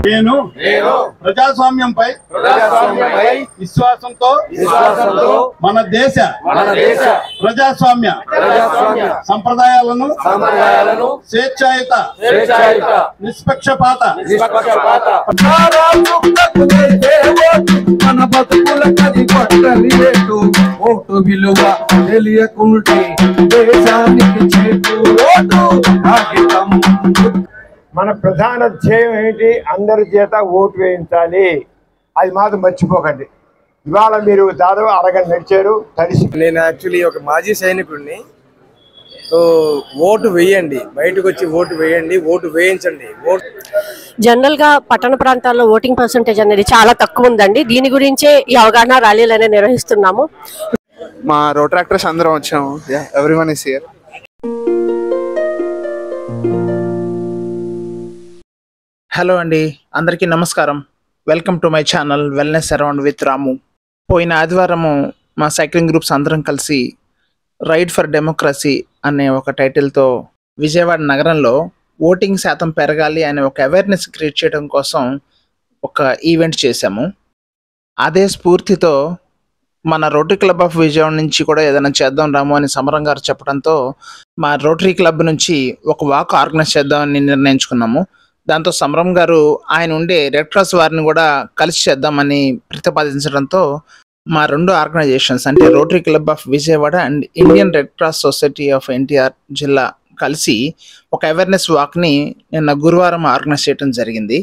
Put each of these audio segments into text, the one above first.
నేను ప్రజాస్వామ్యంపై విశ్వాసంతో మన దేశ ప్రజాస్వామ్య సంప్రదాయాలను స్వేచ్ఛాయుత నిష్పక్షపాత మన బతుకులకది కొట్టని రేటు ఓటు విలువ తెలియకుంటే దేశానికి చేటు ఓటు కాగితం. మన ప్రధాన ధ్యేయం ఏంటి? అందరి చేత ఓటు వేయించాలి. అది మాత్రం మర్చిపోకండి. ఇవాళ మీరు దాదాపు అరగంట నడిచారు తడిసి. నేను యాక్చువల్లీ ఒక మాజీ సైనికుడిని. సో ఓటు వేయండి, బయటకు వచ్చి ఓటు వేయండి, ఓటు వేయించండి. జనరల్ గా పట్టణ ప్రాంతాల్లో ఓటింగ్ పర్సెంటేజ్ అనేది చాలా తక్కువ ఉందండి. దీని గురించే ఈ అవగాహన ర్యాలీలు అనేది నిర్వహిస్తున్నాము. మా రోడ్ ట్రాక్టర్స్ అందరం వచ్చాము. Everyone is here. హలో అండి, అందరికీ నమస్కారం. Welcome to my channel wellness around with Ramu. పోయిన ఆదివారము మా సైక్లింగ్ గ్రూప్స్ అందరం కలిసి రైడ్ ఫర్ డెమోక్రసీ అనే ఒక టైటిల్తో విజయవాడ నగరంలో ఓటింగ్ శాతం పెరగాలి అనే ఒక అవేర్నెస్ క్రియేట్ చేయడం కోసం ఒక ఈవెంట్ చేశాము. అదే స్ఫూర్తితో మన రోటరీ క్లబ్ ఆఫ్ విజయవాడ నుంచి కూడా ఏదైనా చేద్దాం రాము అని సమరం గారు చెప్పడంతో మా రోటరీ క్లబ్ నుంచి ఒక వాక్ ఆర్గనైజ్ చేద్దామని నిర్ణయించుకున్నాము. దాంతో సమరం గారు ఆయన ఉండే రెడ్ క్రాస్ వారిని కూడా కలిసి చేద్దామని ప్రతిపాదించడంతో మా రెండు ఆర్గనైజేషన్స్ అంటే Rotary club of Vijayawada and Indian red cross Society of NTR జిల్లా కలిసి ఒక అవేర్నెస్ వాక్ని నిన్న గురువారం ఆర్గనైజ్ చేయడం జరిగింది.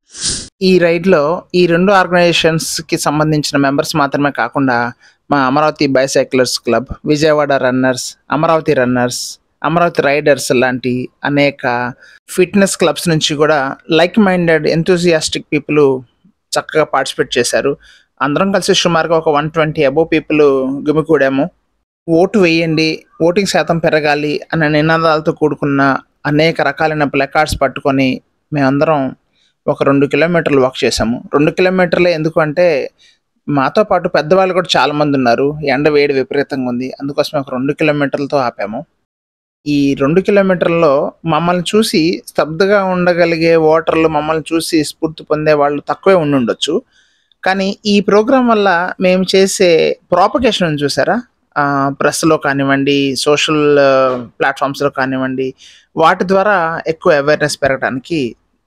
ఈ రైడ్లో ఈ రెండు ఆర్గనైజేషన్స్కి సంబంధించిన మెంబర్స్ మాత్రమే కాకుండా మా Amaravati bicyclers club, Vijayawada runners, Amaravati runners, Amaravati riders లాంటి అనేక ఫిట్నెస్ క్లబ్స్ నుంచి కూడా లైక్ మైండెడ్ ఎంతూజియాస్టిక్ పీపుల్ చక్కగా పార్టిసిపేట్ చేశారు. అందరం కలిసి సుమారుగా ఒక 120 అబోవ్ పీపుల్ గుమికూడాము. ఓటు వేయండి, ఓటింగ్ శాతం పెరగాలి అనే నినాదాలతో కూడుకున్న అనేక రకాలైన ప్లకార్డ్స్ పట్టుకొని మేమందరం ఒక 2 కిలోమీటర్లు వాక్ చేసాము. 2 కిలోమీటర్లే ఎందుకు అంటే మాతో పాటు పెద్దవాళ్ళు కూడా చాలామంది ఉన్నారు. ఎండ వేడి విపరీతంగా ఉంది, అందుకోసం ఒక 2 కిలోమీటర్లతో ఆపాము. ఈ 2 కిలోమీటర్లలో మమ్మల్ని చూసి స్తబ్దుగా ఉండగలిగే ఓటర్లు, మమ్మల్ని చూసి స్ఫూర్తి పొందే వాళ్ళు తక్కువే ఉండొచ్చు. కానీ ఈ ప్రోగ్రాం వల్ల మేము చేసే ప్రాపగేషన్ చూసారా, ప్రెస్లో కానివ్వండి, సోషల్ ప్లాట్ఫామ్స్లో కానివ్వండి, వాటి ద్వారా ఎక్కువ అవేర్నెస్ పెరగడానికి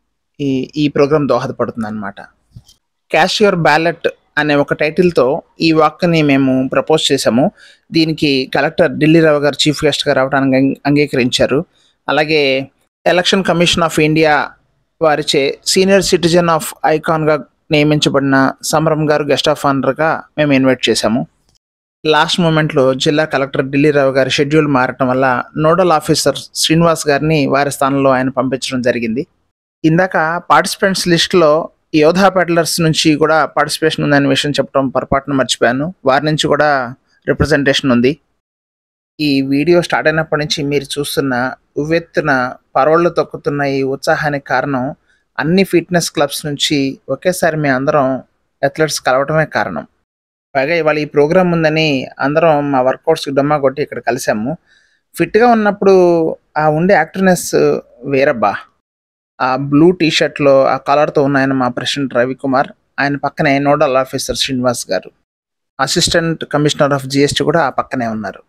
ఈ ప్రోగ్రాం దోహదపడుతుంది అన్నమాట. క్యాష్ యువర్ బ్యాలెట్ అనే ఒక టైటిల్తో ఈ వాక్ని మేము ప్రపోజ్ చేసాము. దీనికి కలెక్టర్ ఢిల్లీ రావు గారు చీఫ్ గెస్ట్గా రావడానికి అంగీకరించారు. అలాగే ఎలక్షన్ కమిషన్ ఆఫ్ ఇండియా వారిచే సీనియర్ సిటిజన్ ఆఫ్ ఐకాన్గా నియమించబడిన సమరం గారు గెస్ట్ ఆఫ్ ఆనర్గా మేము ఇన్వైట్ చేశాము. లాస్ట్ మూమెంట్లో జిల్లా కలెక్టర్ ఢిల్లీ రావు గారి షెడ్యూల్ మారటం వల్ల నోడల్ ఆఫీసర్ శ్రీనివాస్ గారిని వారి స్థానంలో ఆయన పంపించడం జరిగింది. ఇందాక పార్టిసిపెంట్స్ లిస్టులో యోధా పెడ్లర్స్ నుంచి కూడా పార్టిసిపేషన్ ఉందనే విషయం చెప్పడం పొరపాటున మర్చిపోయాను. వారి నుంచి కూడా రిప్రజెంటేషన్ ఉంది. ఈ వీడియో స్టార్ట్ అయినప్పటి నుంచి మీరు చూస్తున్న ఉవ్వెత్తున పరోళ్ళు తొక్కుతున్న ఈ ఉత్సాహానికి కారణం అన్ని ఫిట్నెస్ క్లబ్స్ నుంచి ఒకేసారి మేము అందరం అథ్లెట్స్ కలవటమే కారణం. పైగా ఇవాళ ఈ ప్రోగ్రామ్ ఉందని అందరం మా వర్కౌట్స్కి డమ్మా కొట్టి ఇక్కడ కలిసాము. ఫిట్గా ఉన్నప్పుడు ఆ ఉండే యాక్టివ్నెస్ వేరబ్బా. ఆ బ్లూ టీషర్ట్లో ఆ కలర్తో ఉన్న ఆయన మా ప్రెసిడెంట్ రవికుమార్, ఆయన పక్కనే నోడల్ ఆఫీసర్ శ్రీనివాస్ గారు, అసిస్టెంట్ కమిషనర్ ఆఫ్ జిఎస్టీ కూడా ఆ పక్కనే ఉన్నారు.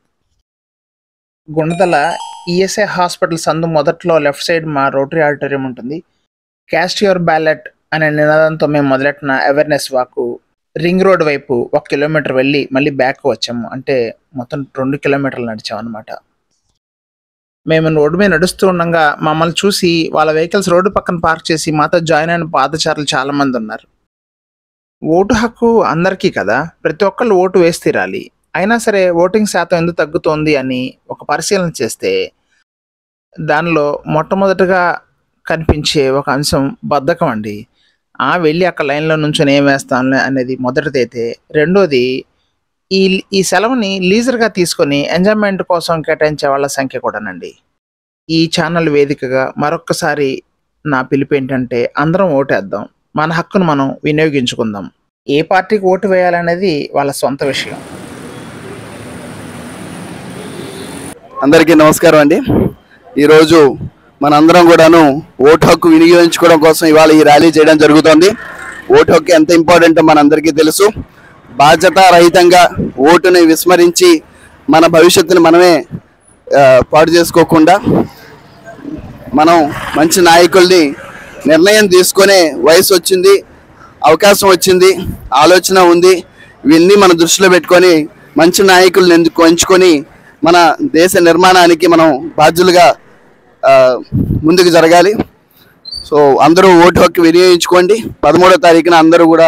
గుండదల ఈఎస్ఐ హాస్పిటల్ సందు మొదట్లో లెఫ్ట్ సైడ్ మా రోటరీ ఆడిటోరియం ఉంటుంది. క్యాస్ట్ యువర్ బ్యాలెట్ అనే నినాదంతో మేము మొదలెట్టిన అవేర్నెస్ వాకు రింగ్ రోడ్ వైపు 1 కిలోమీటర్ వెళ్ళి మళ్ళీ బ్యాక్ వచ్చాము. అంటే మొత్తం 2 కిలోమీటర్లు నడిచాం అనమాట. మేము రోడ్డు మీద నడుస్తూ ఉండగా మమ్మల్ని చూసి వాళ్ళ వెహికల్స్ రోడ్డు పక్కన పార్క్ చేసి మాతో జాయిన్ అయిన పాదచారులు చాలామంది ఉన్నారు. ఓటు హక్కు అందరికీ కదా, ప్రతి ఒక్కళ్ళు ఓటు వేసి తీరాలి. అయినా సరే ఓటింగ్ శాతం ఎందుకు తగ్గుతోంది అని ఒక పరిశీలన చేస్తే దానిలో మొట్టమొదటిగా కనిపించే ఒక అంశం బద్ధకం అండి. వెళ్ళి అక్కడ లైన్లో నుంచొని ఏం వేస్తాను అనేది మొదటిదైతే, రెండోది ఈ సెలవుని లీజర్గా తీసుకొని ఎంజాయ్మెంట్ కోసం కేటాయించే వాళ్ళ సంఖ్య కూడానండి. ఈ ఛానల్ వేదికగా మరొక్కసారి నా పిలుపు ఏంటంటే అందరం ఓటేద్దాం, మన హక్కును మనం వినియోగించుకుందాం. ఏ పార్టీకి ఓటు వేయాలనేది వాళ్ళ సొంత విషయం. అందరికీ నమస్కారం అండి. ఈరోజు మనందరం కూడాను ఓటు హక్కు వినియోగించుకోవడం కోసం ఇవాళ ఈ ర్యాలీ చేయడం జరుగుతోంది. ఓటు హక్కు ఎంత ఇంపార్టెంటో మనందరికీ తెలుసు. బాధ్యత రహితంగా ఓటుని విస్మరించి మన భవిష్యత్తుని మనమే పాడు చేసుకోకుండా మనం మంచి నాయకుల్ని నిర్ణయం తీసుకునే వయసు వచ్చింది, అవకాశం వచ్చింది, ఆలోచన ఉంది. ఇవన్నీ మన దృష్టిలో పెట్టుకొని మంచి నాయకుల్ని ఎంచుకొని మన దేశ నిర్మాణానికి మనం బాధ్యులుగా ముందుకు జరగాలి. సో అందరూ ఓటు హక్కు వినియోగించుకోండి. 13వ తారీఖున అందరూ కూడా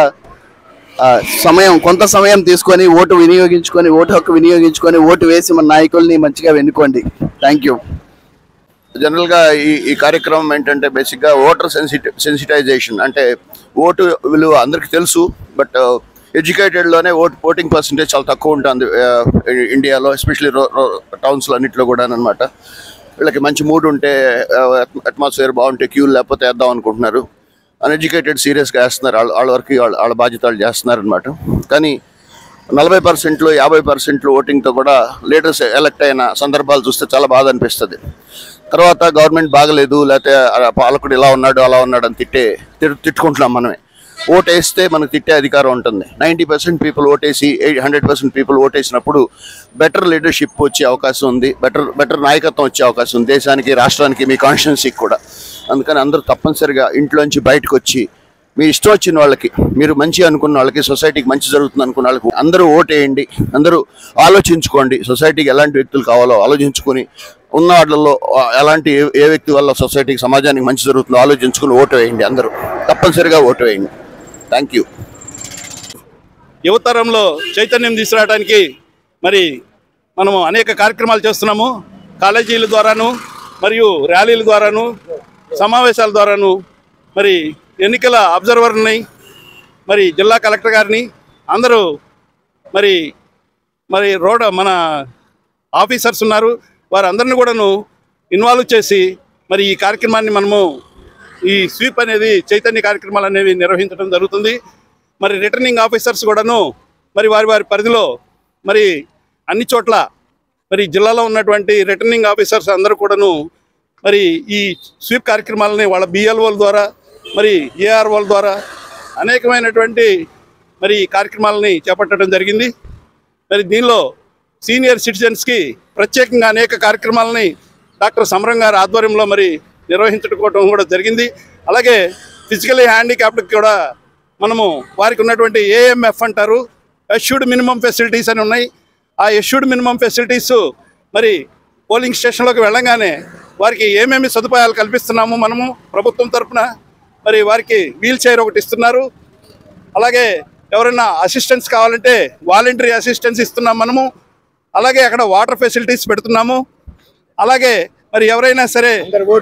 కొంత సమయం తీసుకొని ఓటు హక్కు వినియోగించుకొని ఓటు వేసి మన నాయకుల్ని మంచిగా ఎన్నుకోండి. Thank you. జనరల్గా ఈ కార్యక్రమం ఏంటంటే బేసిక్గా ఓటర్ సెన్సిటైజేషన్. అంటే ఓటు విలువ అందరికీ తెలుసు, బట్ ఎడ్యుకేటెడ్లోనే ఓటింగ్ పర్సంటేజ్ చాలా తక్కువ ఉంటుంది ఇండియాలో, ఎస్పెషల్లీ టౌన్స్లో అన్నింటిలో కూడా అనమాట. వీళ్ళకి మంచి మూడ్ ఉంటే, అట్మాస్ఫియర్ బాగుంటే క్యూ లేకపోతే వేద్దాం అనుకుంటున్నారు. అన్ఎడ్యుకేటెడ్ సీరియస్గా వేస్తున్నారు, వాళ్ళ వరకు వాళ్ళ బాధ్యతలు చేస్తున్నారు అనమాట. కానీ 40%, 50% ఓటింగ్తో కూడా లీడర్స్ ఎలక్ట్ అయిన సందర్భాలు చూస్తే చాలా బాధ అనిపిస్తుంది. తర్వాత గవర్నమెంట్ బాగలేదు, లేకపోతే పాలకుడు ఇలా ఉన్నాడు అలా ఉన్నాడు అని తిట్టుకుంటున్నాం మనమే. ఓటు వేస్తే మనకు తిట్టే అధికారం ఉంటుంది. 90% పీపుల్ ఓటేసి 100% పీపుల్ ఓటేసినప్పుడు బెటర్ లీడర్షిప్ వచ్చే అవకాశం ఉంది, బెటర్ నాయకత్వం వచ్చే అవకాశం ఉంది దేశానికి, రాష్ట్రానికి, మీ కాన్స్టిట్యున్సీకి కూడా. అందుకని అందరూ తప్పనిసరిగా ఇంట్లోంచి బయటకు వచ్చి మీరు ఇష్టం వచ్చిన వాళ్ళకి, మీరు మంచి అనుకున్న వాళ్ళకి, సొసైటీకి మంచి జరుగుతుంది అనుకున్న వాళ్ళకి అందరూ ఓటేయండి. అందరూ ఆలోచించుకోండి, సొసైటీకి ఎలాంటి వ్యక్తులు కావాలో ఆలోచించుకొని, ఉన్న వాటిల్లో ఎలాంటి ఏ వ్యక్తి వల్ల సొసైటీకి, సమాజానికి మంచి జరుగుతుందో ఆలోచించుకుని ఓటు వేయండి. అందరూ తప్పనిసరిగా ఓటు వేయండి. Thank you. యువతరంలో చైతన్యం తీసుకురావడానికి మరి మనము అనేక కార్యక్రమాలు చేస్తున్నాము. కాలేజీల ద్వారాను, మరియు ర్యాలీల ద్వారాను, సమావేశాల ద్వారాను, మరి ఎన్నికల అబ్జర్వర్ని, మరి జిల్లా కలెక్టర్ గారిని అందరూ మరి మన ఆఫీసర్స్ ఉన్నారు, వారందరిని కూడాను ఇన్వాల్వ్ చేసి మరి ఈ కార్యక్రమాన్ని మనము ఈ స్వీప్ అనేది చైతన్య కార్యక్రమాలు అనేవి నిర్వహించడం జరుగుతుంది. మరి రిటర్నింగ్ ఆఫీసర్స్ కూడాను మరి వారి పరిధిలో మరి అన్ని చోట్ల మరి జిల్లాలో ఉన్నటువంటి రిటర్నింగ్ ఆఫీసర్స్ అందరూ కూడాను మరి ఈ స్వీప్ కార్యక్రమాలని వాళ్ళ బిఎల్ఓల ద్వారా, మరి ఏఆర్ఓల ద్వారా అనేకమైనటువంటి మరి కార్యక్రమాలని చేపట్టడం జరిగింది. మరి దీనిలో సీనియర్ సిటిజన్స్కి ప్రత్యేకంగా అనేక కార్యక్రమాలని డాక్టర్ సమరం గారి ఆధ్వర్యంలో మరి నిర్వహించుకోవడం కూడా జరిగింది. అలాగే ఫిజికలీ హ్యాండిక్యాప్డ్కి కూడా మనము వారికి ఉన్నటువంటి ఏఎంఎఫ్ అంటారు, ఎష్యూర్డ్ మినిమం ఫెసిలిటీస్ అని ఉన్నాయి. ఆ ఎష్యూర్డ్ మినిమం ఫెసిలిటీస్ మరి పోలింగ్ స్టేషన్లోకి వెళ్ళంగానే వారికి ఏమేమి సదుపాయాలు కల్పిస్తున్నాము మనము ప్రభుత్వం తరఫున, మరి వారికి వీల్ చైర్ ఒకటి ఇస్తున్నారు. అలాగే ఎవరైనా అసిస్టెన్స్ కావాలంటే వాలంటరీ అసిస్టెన్స్ ఇస్తున్నాం మనము. అలాగే అక్కడ వాటర్ ఫెసిలిటీస్ పెడుతున్నాము. అలాగే మరి ఎవరైనా సరే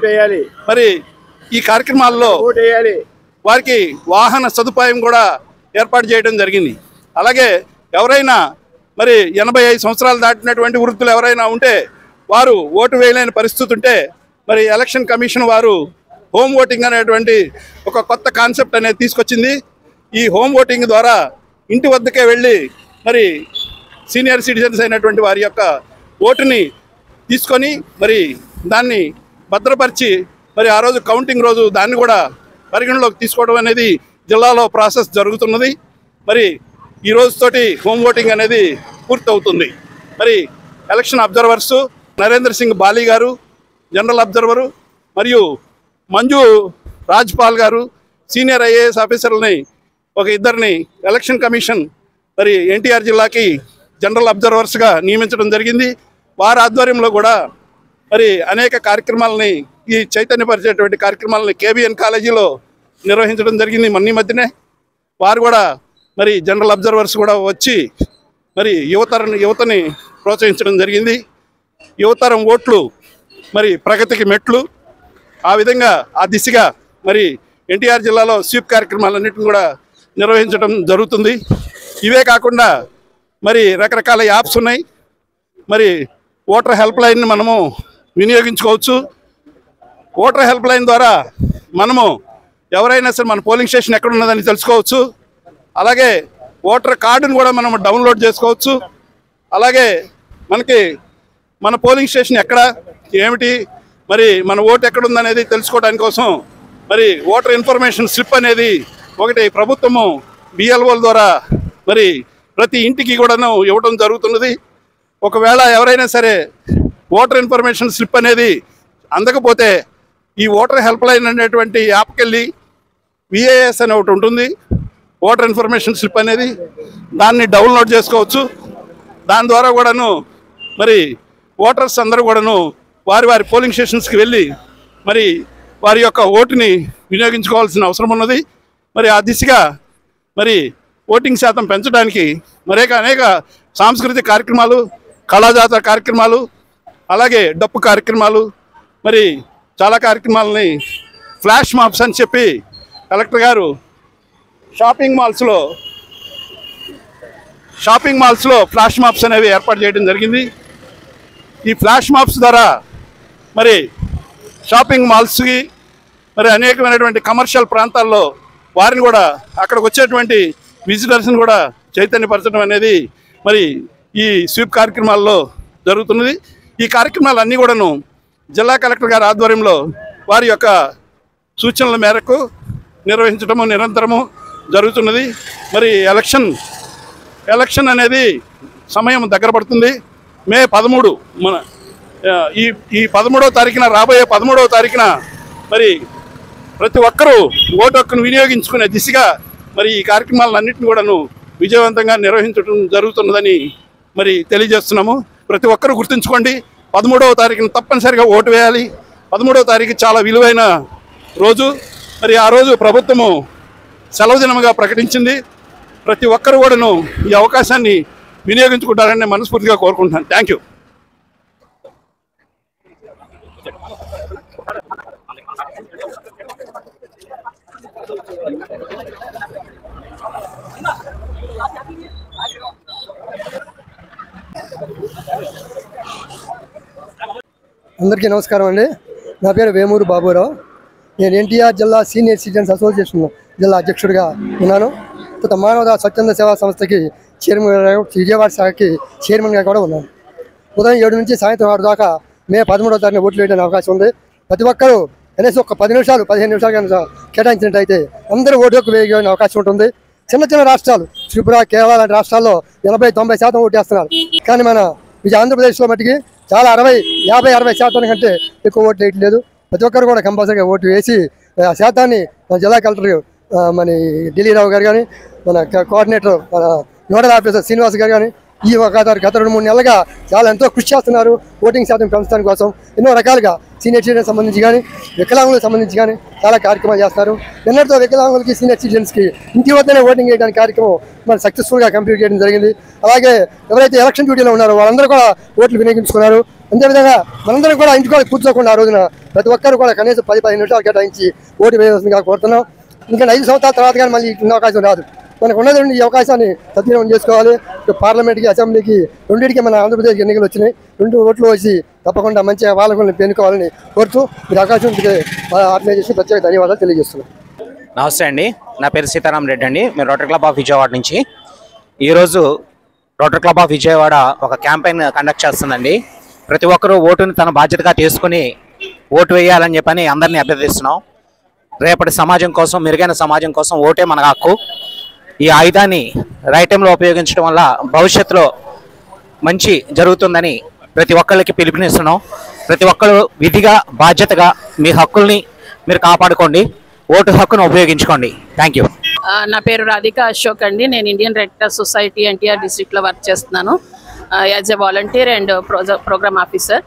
మరి ఈ కార్యక్రమాల్లో వారికి వాహన సదుపాయం కూడా ఏర్పాటు చేయడం జరిగింది. అలాగే ఎవరైనా మరి 85 సంవత్సరాలు దాటినటువంటి వృద్ధులు ఎవరైనా ఉంటే వారు ఓటు వేయలేని పరిస్థితి ఉంటే మరి ఎలక్షన్ కమిషన్ వారు హోమ్ ఓటింగ్ అనేటువంటి ఒక కొత్త కాన్సెప్ట్ అనేది తీసుకొచ్చింది. ఈ హోమ్ ఓటింగ్ ద్వారా ఇంటి వద్దకే వెళ్ళి మరి సీనియర్ సిటిజన్స్ అయినటువంటి వారి యొక్క ఓటుని తీసుకొని మరి దాన్ని భద్రపరిచి మరి ఆ రోజు కౌంటింగ్ రోజు దాన్ని కూడా పరిగణలోకి తీసుకోవడం అనేది జిల్లాలో ప్రాసెస్ జరుగుతున్నది. మరి ఈ రోజుతోటి హోమ్ ఓటింగ్ అనేది పూర్తవుతుంది. మరి ఎలక్షన్ అబ్జర్వర్సు నరేంద్ర సింగ్ బాలీ గారు జనరల్ అబ్జర్వరు, మరియు మంజు రాజ్పాల్ గారు సీనియర్ ఐఏఎస్ ఆఫీసర్లని ఒక ఇద్దరిని ఎలక్షన్ కమిషన్ మరి ఎన్టీఆర్ జిల్లాకి జనరల్ అబ్జర్వర్స్గా నియమించడం జరిగింది. వారి ఆధ్వర్యంలో కూడా మరి అనేక కార్యక్రమాలని, ఈ చైతన్యపరిచేటువంటి కార్యక్రమాలని కేబిఎన్ కాలేజీలో నిర్వహించడం జరిగింది. మొన్న మధ్యనే వారు కూడా మరి జనరల్ అబ్జర్వర్స్ కూడా వచ్చి మరి యువతని ప్రోత్సహించడం జరిగింది. యువతరం ఓట్లు మరి ప్రగతికి మెట్లు. ఆ విధంగా ఆ దిశగా మరి ఎన్టీఆర్ జిల్లాలో స్వీప్ కార్యక్రమాలన్నింటిని కూడా నిర్వహించడం జరుగుతుంది. ఇవే కాకుండా మరి రకరకాల యాప్స్ ఉన్నాయి. మరి ఓటర్ హెల్ప్ లైన్ని మనము వినియోగించుకోవచ్చు. ఓటర్ హెల్ప్ లైన్ ద్వారా మనము ఎవరైనా సరే మన పోలింగ్ స్టేషన్ ఎక్కడ ఉన్నదని తెలుసుకోవచ్చు. అలాగే ఓటర్ కార్డును కూడా మనం డౌన్లోడ్ చేసుకోవచ్చు. అలాగే మనకి మన పోలింగ్ స్టేషన్ ఎక్కడ, ఏమిటి, మరి మన ఓటు ఎక్కడుందనేది తెలుసుకోవడానికి కోసం మరి ఓటర్ ఇన్ఫర్మేషన్ స్లిప్ అనేది ఒకటి ప్రభుత్వము బిఎల్ఓల ద్వారా మరి ప్రతి ఇంటికి కూడాను ఇవ్వడం జరుగుతున్నది. ఒకవేళ ఎవరైనా సరే ఓటర్ ఇన్ఫర్మేషన్ స్లిప్ అనేది అందకపోతే ఈ ఓటర్ హెల్ప్ లైన్ అనేటువంటి యాప్కి వెళ్ళి విఏఎస్ అని ఒకటి ఉంటుంది, ఓటర్ ఇన్ఫర్మేషన్ స్లిప్ అనేది, దాన్ని డౌన్లోడ్ చేసుకోవచ్చు. దాని ద్వారా కూడాను మరి ఓటర్స్ అందరూ కూడాను వారి వారి పోలింగ్ స్టేషన్స్కి వెళ్ళి మరి వారి యొక్క ఓటుని వినియోగించుకోవాల్సిన అవసరం ఉన్నది. మరి ఆ దిశగా మరి ఓటింగ్ శాతం పెంచడానికి అనేక సాంస్కృతిక కార్యక్రమాలు, కళాజాతర కార్యక్రమాలు, అలాగే డప్పు కార్యక్రమాలు, మరి చాలా కార్యక్రమాలని ఫ్లాష్ మాప్స్ అని చెప్పి కలెక్టర్ గారు షాపింగ్ మాల్స్లో ఫ్లాష్ మాప్స్ అనేవి ఏర్పాటు చేయడం జరిగింది. ఈ ఫ్లాష్ మాప్స్ ద్వారా మరి షాపింగ్ మాల్స్కి మరి అనేకమైనటువంటి కమర్షియల్ ప్రాంతాల్లో వారిని కూడా అక్కడికి వచ్చేటువంటి విజిటర్స్ని కూడా చైతన్యపరచడం అనేది మరి ఈ స్వీప్ కార్యక్రమాల్లో జరుగుతున్నది. ఈ కార్యక్రమాలన్నీ కూడాను జిల్లా కలెక్టర్ గారి ఆధ్వర్యంలో వారి యొక్క సూచనల మేరకు నిర్వహించడము నిరంతరము జరుగుతున్నది. మరి ఎలక్షన్ అనేది సమయం దగ్గర పడుతుంది. మే 13 మన ఈ 13వ తారీఖున రాబోయే 13వ తారీఖున మరి ప్రతి ఒక్కరూ ఓటు హక్కును వినియోగించుకునే దిశగా మరి ఈ కార్యక్రమాలన్నింటినీ కూడాను విజయవంతంగా నిర్వహించడం జరుగుతున్నదని మరి తెలియజేస్తున్నాము. ప్రతి ఒక్కరూ గుర్తుంచుకోండి, 13వ తారీఖున తప్పనిసరిగా ఓటు వేయాలి. 13వ తారీఖు చాలా విలువైన రోజు. మరి ఆ రోజు ప్రభుత్వము సెలవు దినముగా ప్రకటించింది. ప్రతి ఒక్కరు కూడాను ఈ అవకాశాన్ని వినియోగించుకుంటారని మనస్ఫూర్తిగా కోరుకుంటున్నాను. Thank you. అందరికీ నమస్కారం అండి. నా పేరు వేమూరు బాబురావు. నేను ఎన్టీఆర్ జిల్లా సీనియర్ సిటిజన్స్ అసోసియేషన్ జిల్లా అధ్యక్షుడిగా ఉన్నాను. తర్వాత మానవతా స్వచ్ఛంద సేవా సంస్థకి చైర్మన్గా, విజయవాడ శాఖకి చైర్మన్గా కూడా ఉన్నాను. ఉదయం 7 నుంచి సాయంత్రం 6 దాకా మే 13వ తారీఖున ఓట్లు వేయడానికి అవకాశం ఉంది. ప్రతి ఒక్కరూ కనీసం ఒక 10 నిమిషాలు 15 నిమిషాలు కనుక కేటాయించినట్టయితే అందరూ ఓటు హక్కు వేయడానికి అవకాశం ఉంటుంది. చిన్న రాష్ట్రాలు త్రిపుర, కేరళ లాంటి రాష్ట్రాల్లో 80-90% ఓటేస్తున్నారు. కానీ మన ఆంధ్రప్రదేశ్లో మట్టికి చాలా 50-60% కంటే ఎక్కువ ఓట్లు వేయట్లేదు. ప్రతి ఒక్కరు కూడా కంపల్సరీగా ఓటు వేసి ఆ శాతాన్ని మన జిల్లా కలెక్టర్ మన ఢిల్లీరావు గారు కానీ, మన కోఆర్డినేటర్ మన నోడల్ ఆఫీసర్ శ్రీనివాస్ గారు కానీ ఈ గత 2-3 నెలలుగా చాలా ఎంతో కృషి చేస్తున్నారు ఓటింగ్ శాతం పెంచడానికి కోసం. ఎన్నో రకాలుగా సీనియర్ సిటిజన్ సంబంధించి కానీ, వికలాంగులకు సంబంధించి కానీ చాలా కార్యక్రమాలు చేస్తారు. నిన్నటితో వికలాంగులకి, సీనియర్ సిటిజన్స్కి ఇంటి వద్దనే ఓటింగ్ చేయడానికి కార్యక్రమం మరి సక్సెస్ఫుల్గా కంప్లీట్ చేయడం జరిగింది. అలాగే ఎవరైతే ఎలక్షన్ డ్యూటీలో ఉన్నారో వాళ్ళందరూ కూడా ఓట్లు వినియోగించుకున్నారు. అంతేవిధంగా మనందరం కూడా ఇంటికి కూడా కూర్చోకుండా ఆ రోజున ప్రతి ఒక్కరు కూడా కనీసం 10-15 నిమిషాలు కేటాయించి ఓటు వేయాల్సిందిగా కోరుతున్నాం. ఇంకా 5 సంవత్సరాల తర్వాత కానీ మళ్ళీ ఇన్న అవకాశం రాదు. మనకు ఉన్నది ఈ అవకాశాన్ని సద్వినియోగం చేసుకోవాలి. పార్లమెంట్కి, అసెంబ్లీకి రెండింటికి మన ఆంధ్రప్రదేశ్ ఎన్నికలు వచ్చినాయి. 2 ఓట్లు వచ్చి తప్పకుండా మంచిగా వాళ్ళని ఎన్నుకోవాలని కోరుతూ మీరు అవకాశం ఆర్గనైజేషన్ ప్రత్యేక ధన్యవాదాలు తెలియజేస్తున్నాను. నమస్తే అండి, నా పేరు సీతారాం రెడ్డి అండి. మేము రోటరీ క్లబ్ ఆఫ్ విజయవాడ నుంచి ఈరోజు రోటరీ క్లబ్ ఆఫ్ విజయవాడ ఒక క్యాంపెయిన్ కండక్ట్ చేస్తుందండి. ప్రతి ఒక్కరూ ఓటుని తన బాధ్యతగా తీసుకుని ఓటు వేయాలని చెప్పని అందరినీ అభ్యర్థిస్తున్నాం. రేపటి సమాజం కోసం, మెరుగైన సమాజం కోసం ఓటే మన హక్కు. ఈ ఆయుధాన్ని రైట్ టైంలో ఉపయోగించడం వల్ల భవిష్యత్తులో మంచి జరుగుతుందని ప్రతి ఒక్కళ్ళకి పిలుపునిస్తున్నాం. ప్రతి ఒక్కరు విధిగా, బాధ్యతగా మీ హక్కుల్ని మీరు కాపాడుకోండి, ఓటు హక్కును ఉపయోగించుకోండి. Thank you. నా పేరు రాధిక అశోక్ అండి. నేను Indian red cross society NTR డిస్ట్రిక్ట్లో వర్క్ చేస్తున్నాను as a volunteer and programme officer.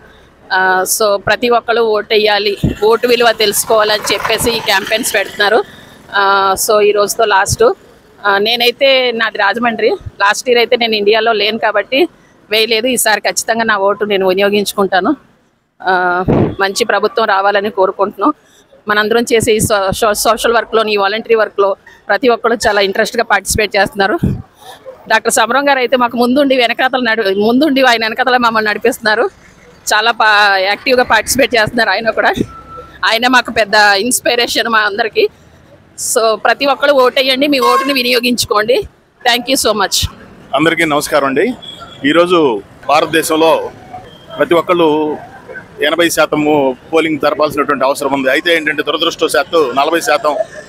So ప్రతి ఒక్కరు ఓటు వేయాలి, ఓటు విలువ తెలుసుకోవాలని చెప్పేసి ఈ క్యాంపెయిన్స్ పెడుతున్నారు. సో ఈ రోజుతో లాస్ట్. నేనైతే నాది రాజమండ్రి. లాస్ట్ ఇయర్ అయితే నేను ఇండియాలో లేను కాబట్టి వేయలేదు. ఈసారి ఖచ్చితంగా నా ఓటు నేను వినియోగించుకుంటాను. మంచి ప్రభుత్వం రావాలని కోరుకుంటున్నాం. మనందరం చేసే ఈ సోషల్ వర్క్లో, ఈ వాలంటరీ వర్క్లో ప్రతి ఒక్కరు చాలా ఇంట్రెస్ట్గా పార్టిసిపేట్ చేస్తున్నారు. డాక్టర్ సమరం గారు అయితే మాకు ముందుండి ఆయన వెనకాతల మమ్మల్ని నడిపిస్తున్నారు. చాలా యాక్టివ్గా పార్టిసిపేట్ చేస్తున్నారు. ఆయన మాకు పెద్ద ఇన్స్పిరేషన్ మా అందరికీ. సో ప్రతి ఒక్కరు ఓటేయండి, మీ ఓటుని వినియోగించుకోండి. Thank you so much. అందరికీ నమస్కారం అండి. ఈరోజు భారతదేశంలో ప్రతి ఒక్కళ్ళు 80% పోలింగ్ జరపాల్సినటువంటి అవసరం ఉంది. అయితే ఏంటంటే దురదృష్టవశాత్తు 40%,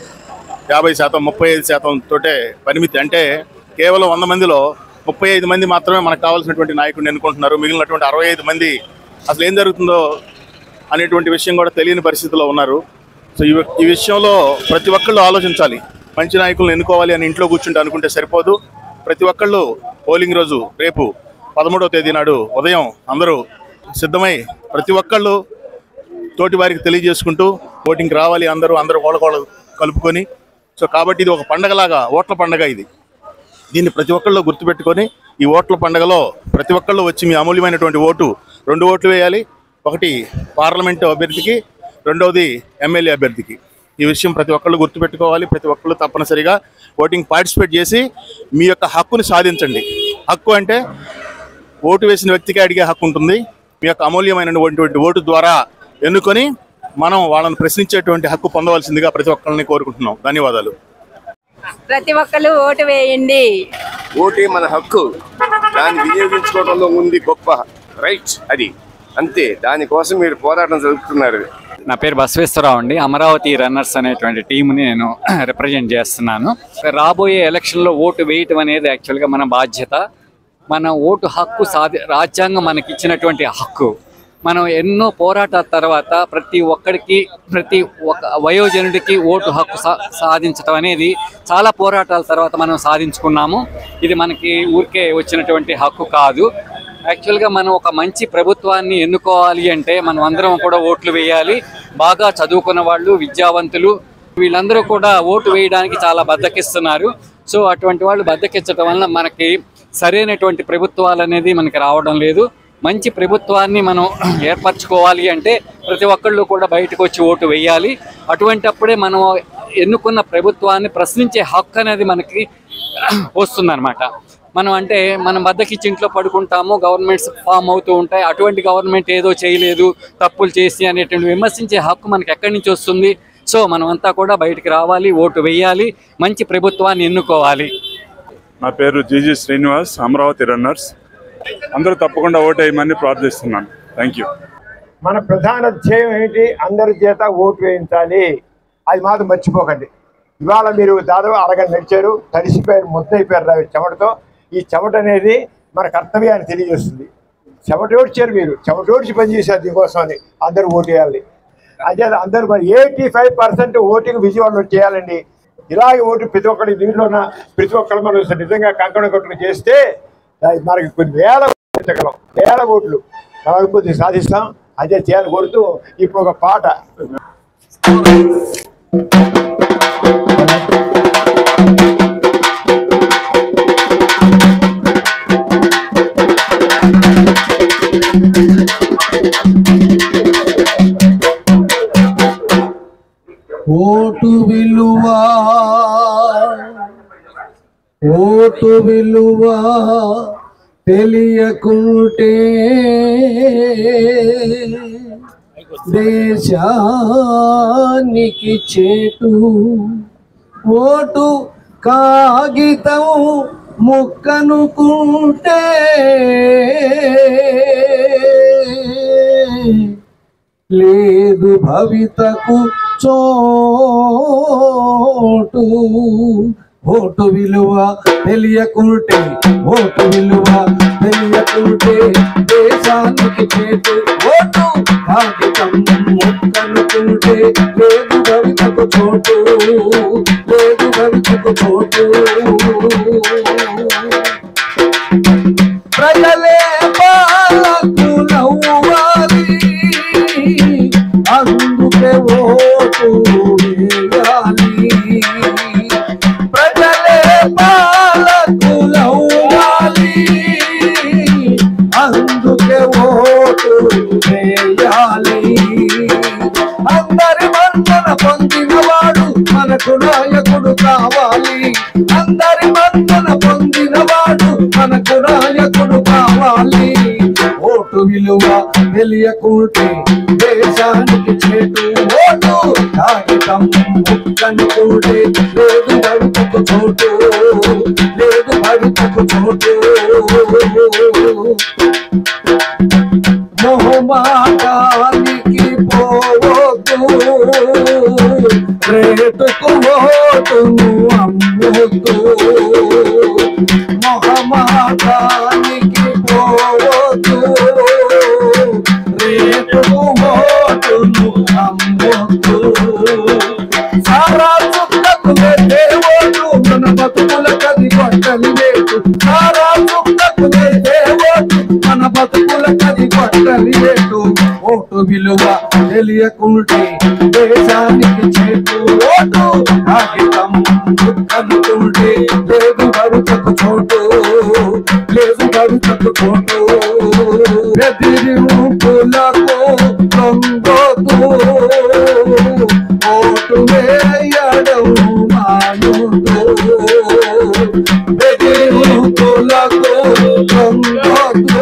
50%, 35% తోటే పరిమితి. అంటే కేవలం 100 మందిలో 35 మంది మాత్రమే మనకు కావాల్సినటువంటి నాయకుడిని ఎన్నుకుంటున్నారు. మిగిలినటువంటి 65 మంది అసలు ఏం జరుగుతుందో అనేటువంటి విషయం కూడా తెలియని పరిస్థితిలో ఉన్నారు. సో ఈ విషయంలో ప్రతి ఒక్కళ్ళు ఆలోచించాలి. మంచి నాయకులను ఎన్నుకోవాలి అని ఇంట్లో కూర్చుంటే అనుకుంటే సరిపోదు. ప్రతి ఒక్కళ్ళు పోలింగ్ రోజు రేపు 13వ తేదీ నాడు ఉదయం అందరూ సిద్ధమై ప్రతి ఒక్కళ్ళు తోటి వారికి తెలియజేసుకుంటూ ఓటింగ్కి రావాలి. అందరూ వాళ్ళ కలుపుకొని. సో కాబట్టి ఇది ఒక పండగలాగా, ఓట్ల పండగ ఇది. దీన్ని ప్రతి ఒక్కళ్ళు గుర్తుపెట్టుకొని ఈ ఓట్ల పండగలో ప్రతి ఒక్కళ్ళు వచ్చి మీ అమూల్యమైనటువంటి ఓటు 2 ఓట్లు వేయాలి. ఒకటి పార్లమెంటు అభ్యర్థికి, రెండవది ఎమ్మెల్యే అభ్యర్థికి. ఈ విషయం ప్రతి ఒక్కళ్ళు గుర్తుపెట్టుకోవాలి. ప్రతి ఒక్కళ్ళు తప్పనిసరిగా ఓటింగ్ పార్టిసిపేట్ చేసి మీ యొక్క హక్కుని సాధించండి. హక్కు అంటే ఓటు వేసిన వ్యక్తికి అడిగే హక్కు ఉంటుంది. మీ యొక్క అమూల్యమైనటువంటి ఓటు ద్వారా ఎన్నుకొని మనం వాళ్ళని ప్రశ్నించేటువంటి హక్కు పొందవలసిందిగా ప్రతి ఒక్కరిని కోరుకుంటున్నాం. ధన్యవాదాలు. ప్రతి ఒక్కరు ఓటు వేయండి. ఓటే మన హక్కు, దాన్ని వినియోగించుకోవడంలో ఉంది గొప్ప రైట్. అది అంతే, దానికోసం మీరు పోరాటం జరుపుతున్నారు. నా పేరు బసవేశ్వరరావు అండి. అమరావతి రన్నర్స్ అనేటువంటి టీంని నేను రిప్రజెంట్ చేస్తున్నాను. రాబోయే ఎలక్షన్లో ఓటు వేయటం అనేది యాక్చువల్గా మన బాధ్యత. మన ఓటు హక్కు రాజ్యాంగం మనకి ఇచ్చినటువంటి హక్కు. మనం ఎన్నో పోరాటాల తర్వాత ప్రతి ఒక్కడికి, ప్రతి ఒక్క వయోజనుడికి ఓటు హక్కు సాధించడం అనేది చాలా పోరాటాల తర్వాత మనం సాధించుకున్నాము. ఇది మనకి ఊరికే వచ్చినటువంటి హక్కు కాదు. యాక్చువల్గా మనం ఒక మంచి ప్రభుత్వాన్ని ఎన్నుకోవాలి అంటే మనం అందరం కూడా ఓట్లు వేయాలి. బాగా చదువుకున్న వాళ్ళు, విద్యావంతులు, వీళ్ళందరూ కూడా ఓటు వేయడానికి చాలా బద్దకిస్తున్నారు. సో అటువంటి వాళ్ళు బద్దకించడం వల్ల మనకి సరైనటువంటి ప్రభుత్వాలు అనేది మనకి రావడం లేదు. మంచి ప్రభుత్వాన్ని మనం ఏర్పరచుకోవాలి అంటే ప్రతి ఒక్కళ్ళు కూడా బయటకు వచ్చి ఓటు వేయాలి. అటువంటప్పుడే మనం ఎన్నుకున్న ప్రభుత్వాన్ని ప్రశ్నించే హక్కు అనేది మనకి వస్తుందన్నమాట. మనం బద్దకిచ్చి ఇంట్లో పడుకుంటాము, గవర్నమెంట్స్ ఫామ్ అవుతూ ఉంటాయి. అటువంటి గవర్నమెంట్ ఏదో చేయలేదు, తప్పులు చేసి అనేటువంటి విమర్శించే హక్కు మనకి ఎక్కడి నుంచి వస్తుంది? సో మనం అంతా కూడా బయటికి రావాలి, ఓటు వేయాలి, మంచి ప్రభుత్వాన్ని ఎన్నుకోవాలి. నా పేరు జీజీ శ్రీనివాస్, అమరావతి రన్నర్స్. అందరూ తప్పకుండా ఓటు వేయమని ప్రార్థిస్తున్నాను. Thank you. మన ప్రధాన ధ్యేయం ఏంటి? అందరి చేత ఓటు వేయించాలి. అది మాత్రం మర్చిపోకండి. ఇవాళ మీరు దాదాపు అరగంట నడిచారు, తడిసిపోయారు, ముద్దయిపోయారు చెమటతో. ఈ చెమట అనేది మన కర్తవ్యాన్ని తెలియజేస్తుంది. చెమటోడ్చారు, మీరు చెమటోడ్చి పనిచేశారు దీనికోసం అని. అందరూ ఓటు వేయాలి. అదే అందరూ మరి 85% ఓటింగ్ విజయవాడలో చేయాలండి. ఇలాగే ఓటు ప్రతి ఒక్కరి దీంట్లో ఉన్న ప్రతి ఒక్కరు మనం నిజంగా కంకణ కొట్టుకు చేస్తే మనకి కొన్ని వేల ఓట్లు మనం కొద్దిగా సాధిస్తాం. అదే చేయాలని కోరుతూ ఇప్పుడు ఒక పాట. ఓటు విలువ తెలియకుంటే దేశానికి చేటు. ఓటు కాగితం ముక్కనుకుంటే లేదు భవితకు చోటు. ఓటు విలువ తెలియకుంటే, ఓటు విలువ తెలియకుంటే దేశానికి చేటు. ఓటు కాగితం ముక్కనుకుంటే లేదు భవితకు చోటు, లేదు భవితకు చోటు. ప్రజలే పాలకు నవ్వాలి, అందుకే ఓటు వేయాలి. ప్రజలే పాలకు నవ్వాలి, అందుకే ఓటు వేయాలి. అందరి మన్నన పొందినవాడు మనకు నాయకుడు కావాలి. అందరి మన్నన పొందినవాడు మనకు నాయకుడు కావాలి. ఓటు విలువ తెలియకుంటే దేశానికి చేటు. ఓటు కాగితం ముక్కనుకుంటే లేదు భవితకు చోటు, లేదు భవితకు చోటు. మొహమాటాల రేటుకు ఓటును అమ్ముతూ మొహమాటానికి పోవద్దు, రేటుకు ఓటును అమ్ముతూ సారా చుక్కకు వేసే ఓటు మన బతుకుల కది కొట్టలి వేటు, సారా చుక్కకు వేసే ఓటు మన బతుకుల కది కొట్టలి వేటు. ఓటు విలువ తెలియకుంటే దేశానికి చేటు, ఓటు కాగితం కనుకుంటే లేదు భవితకు చోటు, లేదు భవితకు చోటు. బెదిరింపులకు లొంగొద్దు, ఓటు వేయడం మానుతూ, బెదిరింపులకు లొంగొద్దు,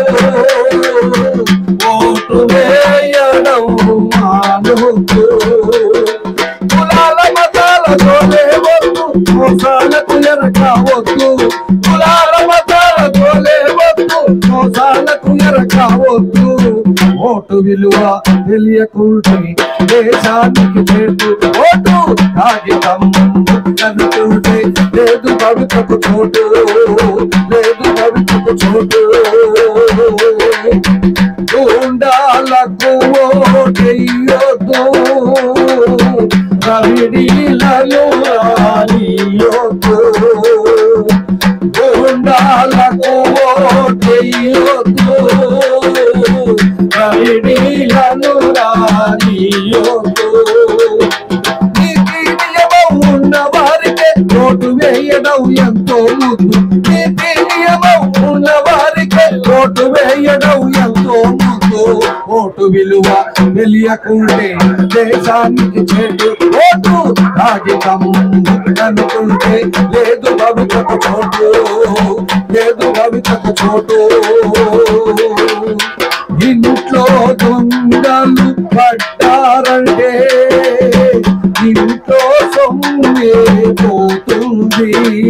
ఓటు వేయడం మానుతూ. కులాల మతాల జోలే వద్దు, మోసాలకు ఎరకావద్దు, కులాల మతాల జోలే వద్దు, మోసాలకు ఎరకావద్దు. ఓటు విలువ తెలియకుంటే దేశానికి చేటు, ఓటు కాగితం కనుకుంటే లేదు భవితకు చోటు, లేదు భవితకు చోటు. గూండాలకు ఓటెయ్యొద్దు, రవిడీలను రానియొద్దు, గూండాలకు ఓటెయ్యొద్దు, రవిడీలను రానియొద్దు. నీతి నియమం ఉన్న వారికే ఓటు వేయడం ఎంతో ముద్దు, నీతి నియమం ఉన్న వారికే ఓటు వేయడం ఎంతో ముద్దు. ఓటు విలువ తెలియకుంటే దేశానికి చేటు, ఓటు కాగితం కనుకుంటే లేదు భవితకు చోటు, లేదు భవితకు చోటు. ఇంట్లో దొంగలు పడ్డారంటే ఇంట్లో సొమ్మే పోతుంది,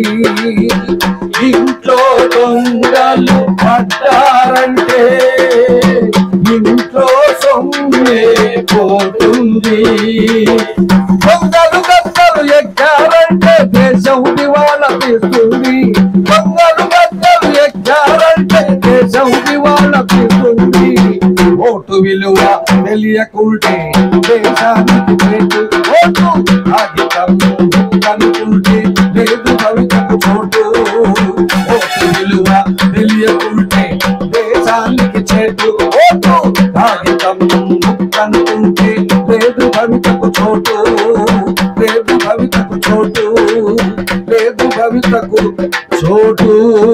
ఇంట్లో దొంగలు పడ్డారంటే ఇంట్లో సొమ్మే పోతుంది. దొంగలు గద్దలు ఎక్కారంటే దేశం దివాళా తీస్తుంది, దొంగలు గద్దలు ఎక్కారంటే దేశం దివాళా తీస్తుంది. ఓటు విలువ తెలియకుంటే దేశానికి చేటు, ఓటు కాగితం కనుకుంటే లేదు భవితకు చోటు, ఓటు విలువ తెలియకుంటే దేశానికి చేటు, ఓటు కాగితం కనుకుంటే లేదు భవితకు చోటు, లేదు భవితకు చోటు, లేదు భవితకు చోటు.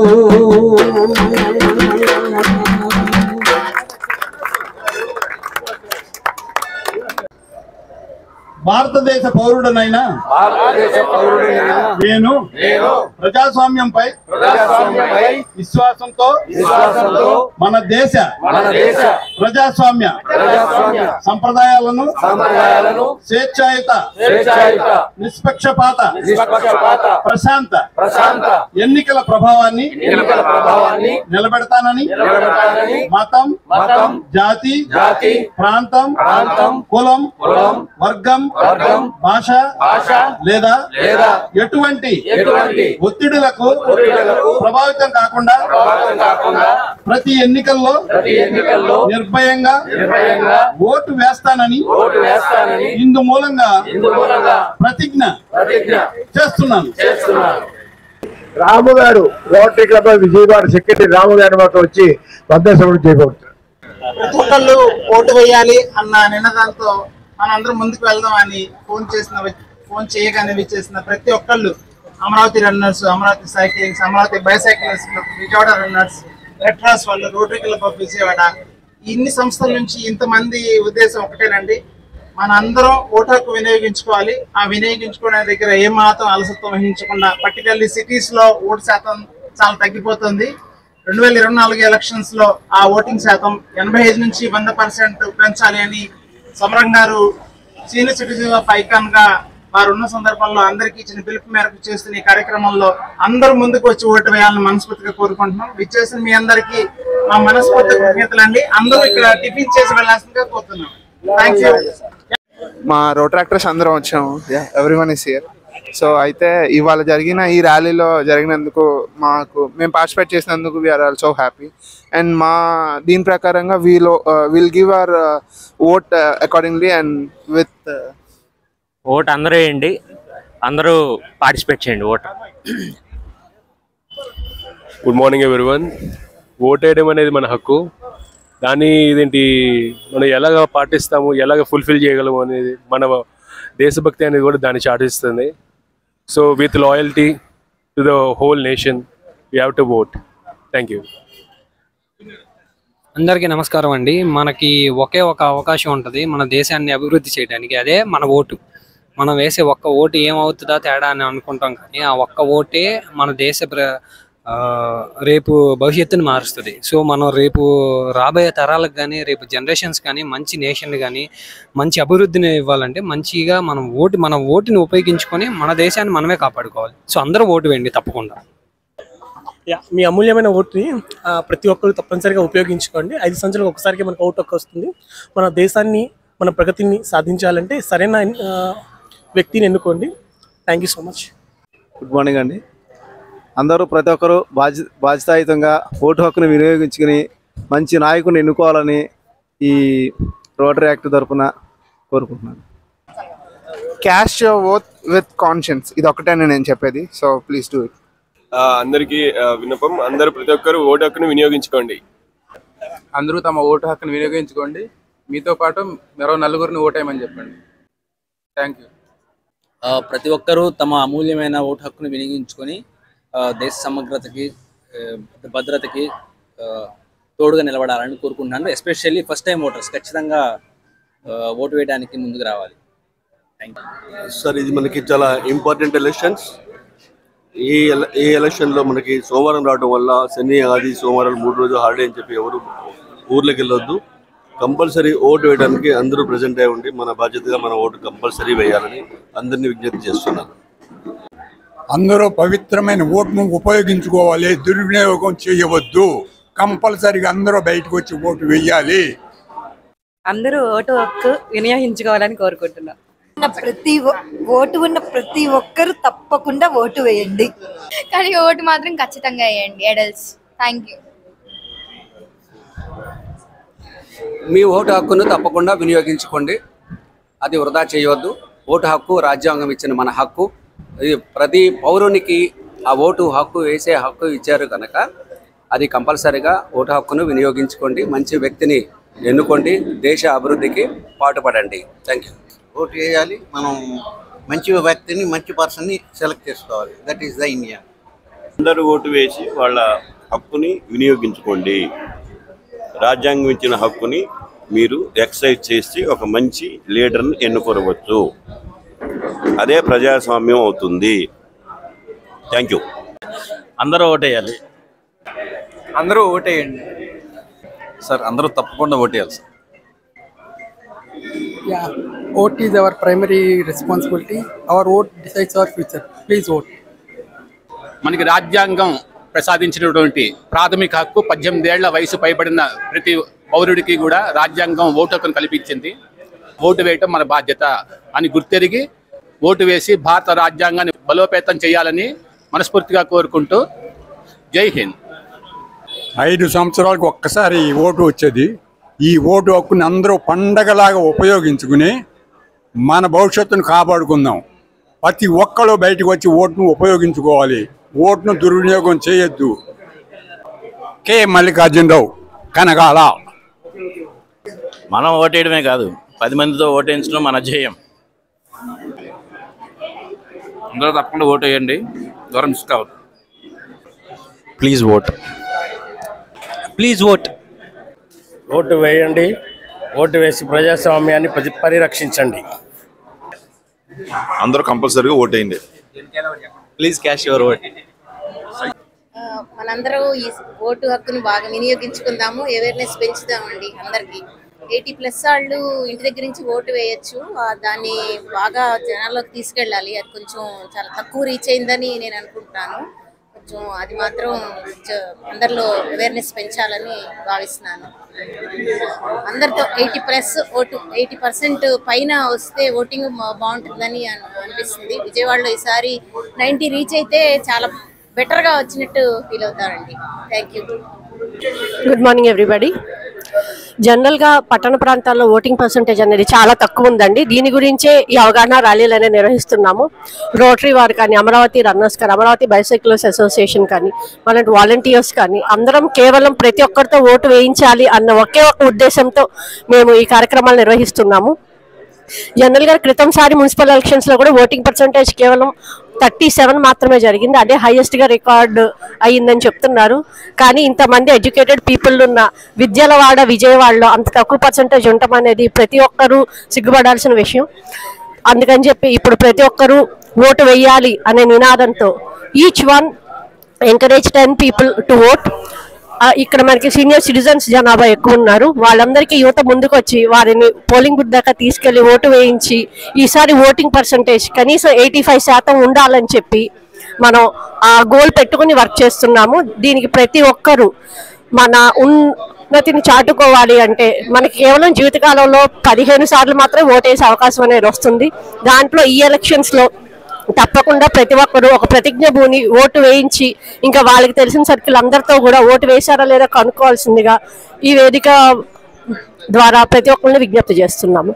భారతదేశ పౌరుడనైనా నేను ప్రజాస్వామ్యంపై విశ్వాసంతో మన దేశ ప్రజాస్వామ్య సంప్రదాయాలను స్వేచ్ఛాయుత నిష్పక్షపాత ప్రశాంత ఎన్నికల ప్రభావాన్ని నిలబెడతానని మతం జాతి ప్రాంతం కులం వర్గం భాష లేదా ఎటువంటి ఒత్తిడులకు ప్రభావితం కాకుండా ప్రతి ఎన్నికల్లో నిర్భయంగా ఓటు వేస్తానని ఇందు మూలంగా ప్రతిజ్ఞ చేస్తున్నాను. రాము గారు rotary club Vijayawada secretary Ramu గారు మాకు వచ్చి వద్దసభలు చేయబోతున్నారు. ప్రతి ఒక్కళ్ళు ఓటు వేయాలి అన్న నినాదంతో మనందరం ముందుకు వెళ్దామని ఫోన్ చేయగానే విచ్చేసిన ప్రతి ఒక్కళ్ళు Amaravati runners, Amaravati cyclings, Amaravati bicyclings, Vijayawada runners, red cross వాళ్ళు, రోటరీ క్లబ్ ఆఫ్ విజయవాడ, ఇన్ని సంస్థల నుంచి ఇంతమంది ఉద్దేశం ఒకటేనండి, మన అందరం ఓటు హక్కు వినియోగించుకోవాలి. ఆ వినియోగించుకునే దగ్గర ఏమాత్రం అలసత్వం వహించకుండా, పర్టికులర్లీ సిటీస్ లో ఓటు శాతం చాలా తగ్గిపోతుంది. 2024 ఎలక్షన్స్ లో ఆ ఓటింగ్ శాతం 85 నుంచి 100% పెంచాలి అని సమరం గారు సీనియర్ సిటిజన్ ఆఫ్ ఐకాన్ గా వారు ఉన్న సందర్భంలో అందరికీ ఇచ్చిన పిలుపు మేరకు చేస్తున్న ఈ కార్యక్రమంలో అందరూ ముందుకు వచ్చి ఓటు వేయాలని మనస్ఫూర్తిగా కోరుకుంటున్నాం. విచ్చేసిన మీ అందరికీ మా మనస్ఫూర్తి కృతజ్ఞతలండి. అందరూ ఇక్కడ టిఫిన్ చేసి వెళ్ళాల్సిందిగా కోరుతున్నాం. Thank you. మా రోట్రాక్టర్స్ అందరం వచ్చాము. Everyone is here. సో అయితే ఇవాళ జరిగిన ఈ ర్యాలీలో జరిగినందుకు మేము పార్టిసిపేట్ చేసినందుకు వీఆర్ ఆల్సో హ్యాపీ. అండ్ మా దీని ప్రకారంగా will give our vote accordingly and with vote అందరూ వేయండి, అందరూ పార్టిసిపేట్ చేయండి vote. Good morning everyone. Vote వేయడం అనేది మన హక్కు. దాన్ని ఇదేంటి మనం ఎలాగ పాటిస్తాము, ఎలాగ ఫుల్ఫిల్ చేయగలము అనేది మన దేశభక్తి అనేది కూడా దాన్ని చాటిస్తుంది. So with loyalty to the whole nation we have to vote. Thank you. అందరికీ నమస్కారం అండి. మనకి ఒకే ఒక అవకాశం ఉంటుంది మన దేశాన్ని అభివృద్ధి చేయడానికి, అదే మన ఓటు. మనం వేసే ఒక్క ఓటు ఏమవుతుందా తేడా అని అనుకుంటాం, కానీ ఆ ఒక్క ఓటే మన దేశ రేపు భవిష్యత్తుని మారుస్తుంది. సో మనం రేపు రాబోయే తరాలకు కానీ రేపు జనరేషన్స్ కానీ మంచి నేషన్ కానీ మంచి అభివృద్ధిని ఇవ్వాలంటే మంచిగా మన ఓటుని ఉపయోగించుకొని మన దేశాన్ని మనమే కాపాడుకోవాలి. సో అందరూ ఓటు వేయండి తప్పకుండా. మీ అమూల్యమైన ఓటుని ప్రతి ఒక్కరు తప్పనిసరిగా ఉపయోగించుకోండి. 5 సంవత్సరాలకు ఒకసారికి మనకు ఓటు హక్కు వస్తుంది. మన దేశాన్ని మన ప్రగతిని సాధించాలంటే సరైన వ్యక్తిని ఎన్నుకోండి. Thank you so much. Good morning అండి. అందరూ ప్రతి ఒక్కరూ బాధ్యతాయుతంగా ఓటు హక్కును వినియోగించుకుని మంచి నాయకుడిని ఎన్నుకోవాలని ఈ రోటరీ యాక్ట్ తరఫున కోరుకుంటున్నాను. Cast your vote with conscience, ఇది ఒకటే నేను చెప్పేది. So please do it. అందరికీ విన్నపం, అందరూ ప్రతి ఒక్కరు ఓటు హక్కును వినియోగించుకోండి. అందరూ తమ ఓటు హక్కును వినియోగించుకోండి. మీతో పాటు మరో నలుగురిని ఓటేయమని చెప్పండి. Thank you. ప్రతి ఒక్కరూ తమ అమూల్యమైన ఓటు హక్కును వినియోగించుకొని దేశ సమగ్రతకి భద్రతకి తోడుగా నిలబడాలని కోరుకుంటున్నాను. ఎస్పెషల్లీ ఫస్ట్ టైం ఓటర్స్ ఖచ్చితంగా ఓటు వేయడానికి ముందుకు రావాలి. Thank you. సార్, ఇది మనకి చాలా ఇంపార్టెంట్ ఎలక్షన్స్. ఈ ఎలక్షన్లో మనకి సోమవారం రావడం వల్ల శని ఆది సోమవారం 3 రోజులు హాలిడే అని చెప్పి ఎవరు ఊర్లోకి వెళ్ళొద్దు. కంపల్సరీ ఓటు వేయడానికి అందరూ ప్రజెంట్ అయి ఉండి మన బాధ్యతగా మన ఓటు కంపల్సరీ వేయాలని అందరినీ విజ్ఞప్తి చేస్తున్నాను. అందరూ పవిత్రమైన ఓటును ఉపయోగించుకోవాలి, దుర్వినియోగం చేయవద్దు. కంపల్సరీగా అందరూ బయటకు వచ్చి ఓటు వేయాలి. అందరూ ఓటు హక్కు వినియోగించుకోవాలని కోరుకుంటున్నాం. ఓటు ఉన్న ప్రతి ఒక్కరు తప్పకుండా ఓటు వేయండి, కానీ ఓటు మాత్రం ఖచ్చితంగా వేయండి అడల్ట్స్. Thank you. మీ ఓటు హక్కును తప్పకుండా వినియోగించుకోండి, అది వృధా చేయవద్దు. ఓటు హక్కు రాజ్యాంగం ఇచ్చిన మన హక్కు. ప్రతి పౌరునికి ఆ ఓటు హక్కు వేసే హక్కు ఇచ్చారు కనుక అది కంపల్సరీగా ఓటు హక్కును వినియోగించుకోండి. మంచి వ్యక్తిని ఎన్నుకోండి, దేశ అభివృద్ధికి పాటుపడండి. Thank you. ఓటు వేయాలి, మనం మంచి వ్యక్తిని మంచి పర్సన్ని సెలెక్ట్ చేసుకోవాలి. That is the India. అందరూ ఓటు వేసి వాళ్ళ హక్కుని వినియోగించుకోండి. రాజ్యాంగం ఇచ్చిన హక్కుని మీరు ఎక్సర్సైజ్ చేసి ఒక మంచి లీడర్ని ఎన్నుకోవచ్చు. అదే ప్రజాస్వామ్యం అవుతుంది. Thank you. అందరూ ఓటేయాలి. అందరూ ఓటేయండి సార్. అందరూ తప్పకుండా ఓటేయాలి sir. Yeah, vote is our primary responsibility. Our vote decides our future. Please vote. మనకి రాజ్యాంగం ప్రసాదించినటువంటి ప్రాథమిక హక్కు 18 ఏళ్ల వయసు పైబడిన ప్రతి పౌరుడికి కూడా రాజ్యాంగం ఓటు హక్కును కల్పించింది. ఓటు వేయటం మన బాధ్యత అని గుర్తెరిగి ఓటు వేసి భారత రాజ్యాంగాన్ని బలోపేతం చేయాలని మనస్ఫూర్తిగా కోరుకుంటూ జై హింద్. 5 సంవత్సరాలకు ఒక్కసారి ఈ ఓటు వచ్చేది. ఈ ఓటు హక్కుని అందరూ పండగలాగా ఉపయోగించుకుని మన భవిష్యత్తును కాపాడుకుందాం. ప్రతి ఒక్కరు బయటకు వచ్చి ఓటును ఉపయోగించుకోవాలి. ఓటును దుర్వినియోగం చేయొద్దు. కె మల్లికార్జునరావు, కనగాల. మనం ఓటేయడమే కాదు, 10 మందితో ఓటేయించడం మన ధ్యేయం. అందరూ తప్పకుండా ఓటు వేయండి, దూరం మిస్ కావద్దు. Please vote. Please vote. ఓటు వేయండి, ఓటు వేసి ప్రజాస్వామ్యాన్ని పరిరక్షించండి. అందరూ కంపల్సరీగా ఓటేయండి. Please cash your vote. మనందరూ ఈ ఓటు హక్కును బాగా వినియోగించుకుందాము, అవేర్నెస్ పెంచుదామండి అందరికి. 80+ వాళ్ళు ఇంటి దగ్గర నుంచి ఓటు వేయచ్చు. దాన్ని బాగా జనాల్లోకి తీసుకెళ్ళాలి. అది కొంచెం చాలా తక్కువ రీచ్ అయిందని నేను అనుకుంటున్నాను. కొంచెం అది మాత్రం అందరిలో అవేర్నెస్ పెంచాలని భావిస్తున్నాను. అందరితో 80+ ఓటు 80% పైన వస్తే ఓటింగ్ బాగుంటుందని అనిపిస్తుంది. విజయవాడలో ఈసారి 90 రీచ్ అయితే చాలా బెటర్గా వచ్చినట్టు ఫీల్ అవుతారండి. థ్యాంక్ యూ. Good morning everybody. జనరల్గా పట్టణ ప్రాంతాల్లో ఓటింగ్ పర్సంటేజ్ అనేది చాలా తక్కువ ఉందండి. దీని గురించే ఈ అవగాహన ర్యాలీలు అనేది నిర్వహిస్తున్నాము. రోటరీ వారు కానీ, అమరావతి రన్నర్స్ కానీ, అమరావతి బైసైక్లిస్ట్ అసోసియేషన్ కానీ, అలాంటి వాలంటీర్స్ కానీ అందరం కేవలం ప్రతి ఒక్కరితో ఓటు వేయించాలి అన్న ఒకే ఒక ఉద్దేశంతో మేము ఈ కార్యక్రమాలు నిర్వహిస్తున్నాము. జనరల్గా క్రితంసారి మున్సిపల్ ఎలక్షన్స్లో కూడా ఓటింగ్ పర్సంటేజ్ కేవలం 37 మాత్రమే జరిగింది. అదే హైయెస్ట్గా రికార్డు అయ్యిందని చెప్తున్నారు. కానీ ఇంతమంది ఎడ్యుకేటెడ్ పీపుల్ ఉన్న విద్యాలవాడ విజయవాడలో అంత తక్కువ పర్సంటేజ్ ఉండటం అనేది ప్రతి ఒక్కరూ సిగ్గుపడాల్సిన విషయం. అందుకని చెప్పి ఇప్పుడు ప్రతి ఒక్కరూ ఓటు వేయాలి అనే నినాదంతో each one encourage 10 people to vote. ఇక్కడ మనకి సీనియర్ సిటిజన్స్ జనాభా ఎక్కువ ఉన్నారు. వాళ్ళందరికీ యువత ముందుకు వచ్చి వారిని పోలింగ్ బూత్ దాకా తీసుకెళ్లి ఓటు వేయించి ఈసారి ఓటింగ్ పర్సంటేజ్ కనీసం 85% ఉండాలని చెప్పి మనం ఆ గోల్ పెట్టుకుని వర్క్ చేస్తున్నాము. దీనికి ప్రతి ఒక్కరూ మన ఉన్నతిని చాటుకోవాలి అంటే మనకి కేవలం జీవితకాలంలో 15 సార్లు మాత్రమే ఓటేసే అవకాశం అనేది వస్తుంది. దాంట్లో ఈ ఎలక్షన్స్లో తప్పకుండా ప్రతి ఒక్కరు ఒక ప్రతిజ్ఞ భూని ఓటు వేయించి ఇంకా వాళ్ళకి తెలిసిన సర్కిల్ అందరితో కూడా ఓటు వేశారా లేదా కనుక్కోవాల్సిందిగా ఈ వేదిక ద్వారా ప్రతి ఒక్కరిని విజ్ఞప్తి చేస్తున్నాము.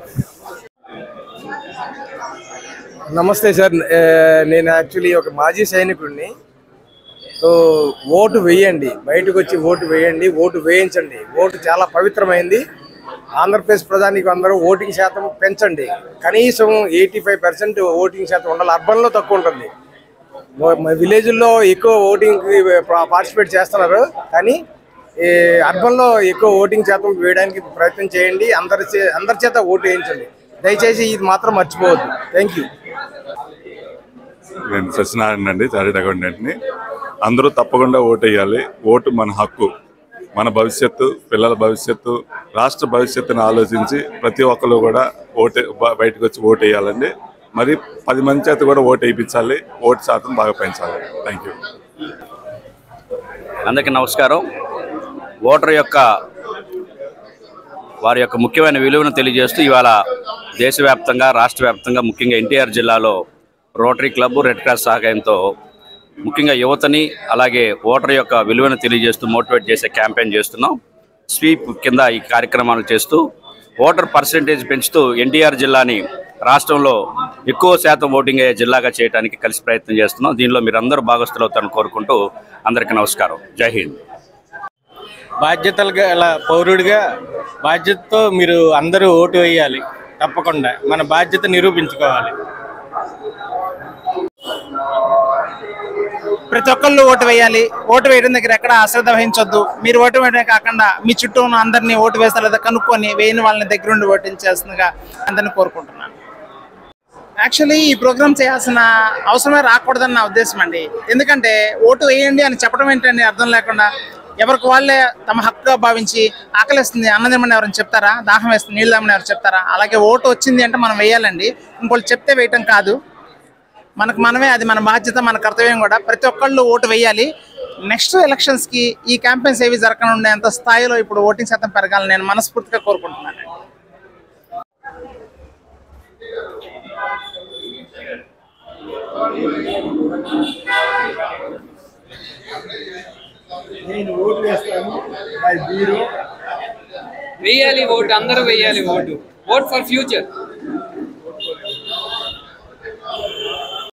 నమస్తే సార్, నేను యాక్చువల్లీ ఒక మాజీ సైనికుడిని. సో ఓటు వేయండి, బయటకు వచ్చి ఓటు వేయండి, ఓటు వేయించండి. ఓటు చాలా పవిత్రమైంది. ఆంధ్రప్రదేశ్ ప్రజానికి అందరూ ఓటింగ్ శాతం పెంచండి. కనీసం 85% ఓటింగ్ శాతం ఉండాలి. అర్బన్లో తక్కువ ఉంటుంది. విలేజ్లో ఎక్కువ ఓటింగ్కి పార్టిసిపేట్ చేస్తున్నారు, కానీ అర్బన్లో ఎక్కువ ఓటింగ్ శాతం వేయడానికి ప్రయత్నం చేయండి. అందరి చేత ఓటు వేయించండి. దయచేసి ఇది మాత్రం మర్చిపోవద్దు. Thank you. నేను సత్యనారాయణ అండి, చార్టెడ్ అకౌంటెంట్ని. అందరూ తప్పకుండా ఓటు వేయాలి. ఓటు మన హక్కు. మన భవిష్యత్తు, పిల్లల భవిష్యత్తు, రాష్ట్ర భవిష్యత్తుని ఆలోచించి ప్రతి ఒక్కరు కూడా బయటకు వచ్చి ఓటు వేయాలండి. మరి 10 మంది చేత కూడా ఓటు వేయించాలి. ఓటు శాతం బాగా పెంచాలి. Thank you. అందరికీ నమస్కారం. ఓటర్ యొక్క వారి యొక్క ముఖ్యమైన విలువను తెలియజేస్తూ ఇవాళ దేశవ్యాప్తంగా, రాష్ట్ర వ్యాప్తంగా, ముఖ్యంగా ఎన్టీఆర్ జిల్లాలో రోటరీ క్లబ్, రెడ్ క్రాస్ సహకారంతో ముఖ్యంగా యువతని అలాగే ఓటర్ యొక్క విలువను తెలియజేస్తూ మోటివేట్ చేసే క్యాంపెయిన్ చేస్తున్నాం. స్వీప్ కింద ఈ కార్యక్రమాలు చేస్తూ ఓటర్ పర్సెంటేజ్ పెంచుతూ ఎన్టీఆర్ జిల్లాని రాష్ట్రంలో ఎక్కువ శాతం ఓటింగ్ అయ్యే జిల్లాగా చేయడానికి కలిసి ప్రయత్నం చేస్తున్నాం. దీనిలో మీరు అందరూ భాగస్తులు అవుతారని కోరుకుంటూ అందరికీ నమస్కారం. జై హింద్. బాధ్యతలు గల పౌరుడిగా బాధ్యతతో మీరు అందరూ ఓటు వేయాలి. తప్పకుండా మన బాధ్యత నిరూపించుకోవాలి. ప్రతి ఒక్కళ్ళు ఓటు వేయాలి. ఓటు వేయడం దగ్గర ఎక్కడ అశ్రద్ధ వహించొద్దు. మీరు ఓటు వేయడమే కాకుండా మీ చుట్టూ ఉన్న అందరినీ ఓటు వేస్తారు లేదా కనుక్కొని వేయని వాళ్ళని దగ్గరుండి ఓటించేస్తుందిగా అందరినీ కోరుకుంటున్నాను. యాక్చువల్లీ ఈ ప్రోగ్రామ్ చేయాల్సిన అవసరమే రాకూడదని నా ఉద్దేశం అండి. ఎందుకంటే ఓటు వేయండి అని చెప్పడం ఏంటండి అర్థం లేకుండా ఎవరికి వాళ్ళే తమ హక్కుగా భావించి ఆకలిస్తుంది అన్నదేమని ఎవరైనా చెప్తారా? దాహం వేస్తుంది నీళ్ళు దామని ఎవరు చెప్తారా? అలాగే ఓటు వచ్చింది అంటే మనం వేయాలండి. ఇంకోళ్ళు చెప్తే వేయటం కాదు, మనకు మనమే, అది మన బాధ్యత, మన కర్తవ్యం కూడా. ప్రతి ఒక్కళ్ళు ఓటు వేయాలి. నెక్స్ట్ ఎలక్షన్స్కి ఈ క్యాంపెయిన్స్ ఏవి జరగనుండేంత స్థాయిలో ఇప్పుడు ఓటింగ్ శాతం పెరగాలని నేను మనస్ఫూర్తిగా కోరుకుంటున్నాను. వేయాలి ఓటు, అందరూ వేయాలి ఓటు. Vote for future.